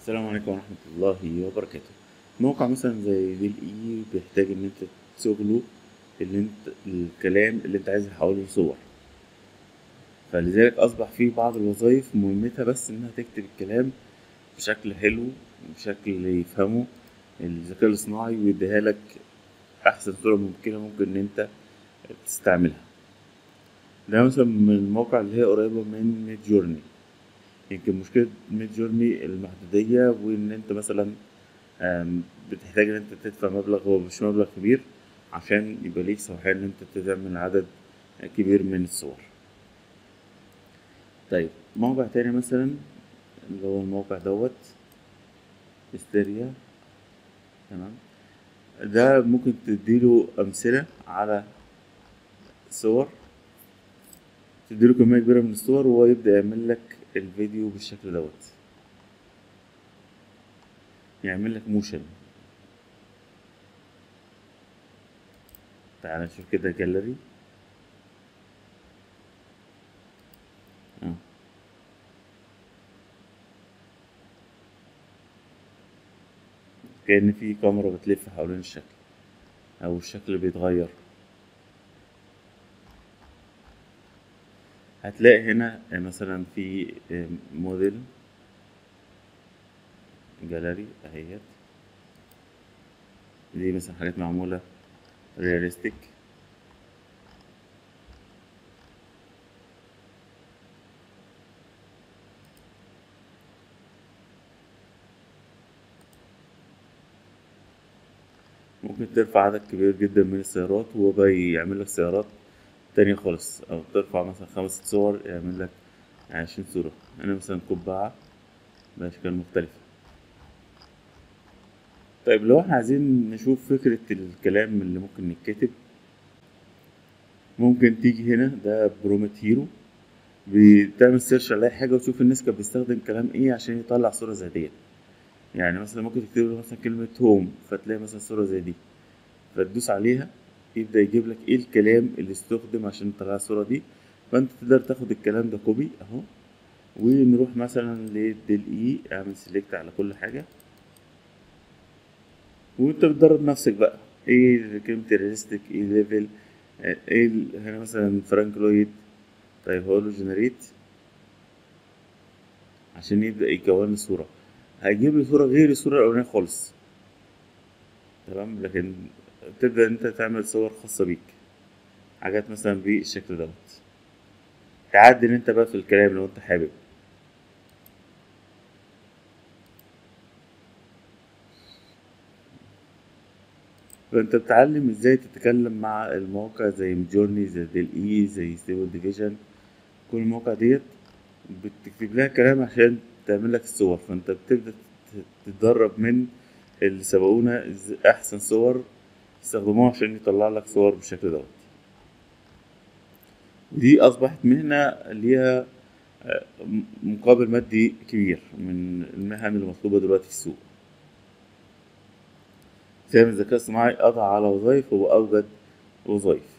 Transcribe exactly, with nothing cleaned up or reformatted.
السلام عليكم ورحمة الله وبركاته. موقع مثلا زي ديل اي بيحتاج ان انت تشغله اللي انت الكلام اللي انت عايز تحوله لصور، فلذلك اصبح فيه بعض الوظائف مهمتها بس انها تكتب الكلام بشكل حلو، بشكل يفهمه الذكاء الاصطناعي ويديها لك احسن صورة ممكنة ممكن ان انت تستعملها. ده مثلا من المواقع اللي هي قريبة من ميد جورني. يمكن مشكلة ميد جورني المحدودية، وان انت مثلا آم، بتحتاج ان انت تدفع مبلغ هو مش مبلغ كبير عشان يبقى ليك صلاحية ان انت تعمل عدد كبير من الصور. طيب، موقع تاني مثلا اللي هو الموقع دوت استيريا. تمام، ده ممكن تديله أمثلة على صور، تديله كمية كبيرة من الصور وهو يبدأ يعمل لك الفيديو بالشكل دوت، يعمل لك موشن. تعال نشوف كده جاليري. اه، كأن في كاميرا بتلف حوالين الشكل أو الشكل بيتغير. هتلاقي هنا مثلا في موديل جاليري اهيت، دي مثلا حاجات معمولة رياليستيك. ممكن ترفع عدد كبير جدا من السيارات وهو بقى يعمل لك سيارات تانية خالص، أو ترفع مثلا خمس صور يعمل لك عشرين صورة. هنا مثلا قبعة بأشكال مختلفة. طيب، لو احنا عايزين نشوف فكرة الكلام اللي ممكن يتكتب، ممكن تيجي هنا ده برومت هيرو، بتعمل سيرش على أي حاجة وتشوف الناس كانت بتستخدم كلام ايه عشان يطلع صورة زي ديت. يعني مثلا ممكن تكتب له مثلا كلمة هوم فتلاقي مثلا صورة زي دي، فتدوس عليها يبدأ يجيب لك ايه الكلام اللي استخدم عشان تطلع الصورة دي. فانت تقدر تاخد الكلام ده كوبي اهو، ونروح مثلا للديل اي، اعمل سيلكت على كل حاجة وانت بتدرب نفسك بقى ايه كلمة رياليستيك، ايه ليفل، ايه ال- هنا مثلا فرانك لويد. طيب هقول له جنريت عشان يبدأ يكون لي صورة، هيجيب لي صورة غير الصورة الأولانية خالص. تمام، لكن تبدأ انت تعمل صور خاصة بيك، حاجات مثلا بالشكل دوت، تعدل انت بقى في الكلام لو انت حابب. فانت بتتعلم ازاي تتكلم مع المواقع زي ميدجورني، زي ديل اي، زي ستيبل ديفيجن. كل المواقع ديت بتكتب لها كلام عشان تعمل لك الصور، فانت بتبدأ تت- تتدرب من اللي سبقونا إز- احسن صور استخدموها عشان يطلع لك صور بالشكل دوت. ودي اصبحت مهنة ليها آه، م- مقابل مادي كبير من المهن المطلوبة دلوقتي في السوق. زي ما الذكاء الصناعي قضى على وظائف، هو أوجد وظائف.